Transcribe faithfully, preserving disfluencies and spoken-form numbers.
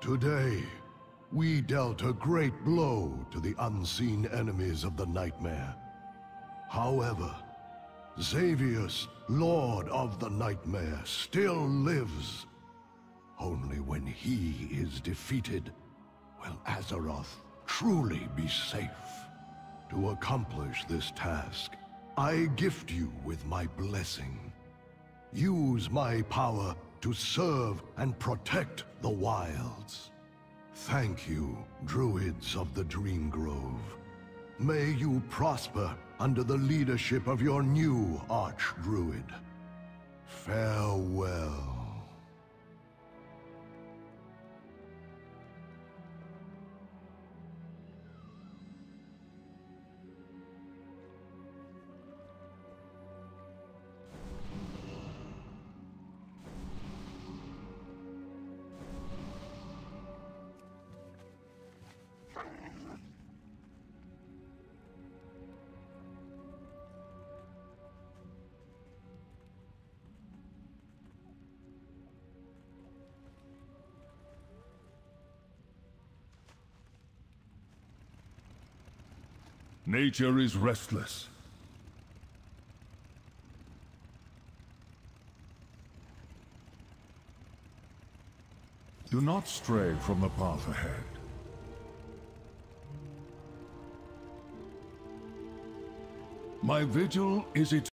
Today, we dealt a great blow to the unseen enemies of the Nightmare. However, Xavius, Lord of the Nightmare, still lives. Only when he is defeated will Azeroth truly be safe. To accomplish this task, I gift you with my blessing. Use my power to serve and protect the wilds. Thank you, Druids of the Dreamgrove. May you prosper under the leadership of your new Archdruid. Farewell. Nature is restless. Do not stray from the path ahead. My vigil is eternal.